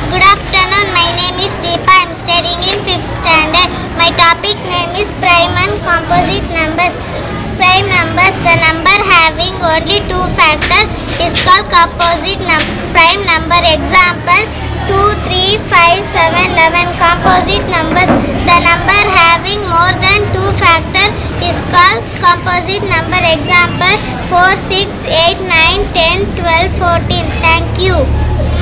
Good afternoon, my name is Deepa. I am studying in 5th standard. My topic name is prime and composite numbers. Prime numbers, the number having only two factors is called composite prime number. Example 2, 3, 5, 7, 11. Composite numbers, the number having more than two factors is called composite number. Example 4, 6, 8, 9, 10, 12, 14. Thank you.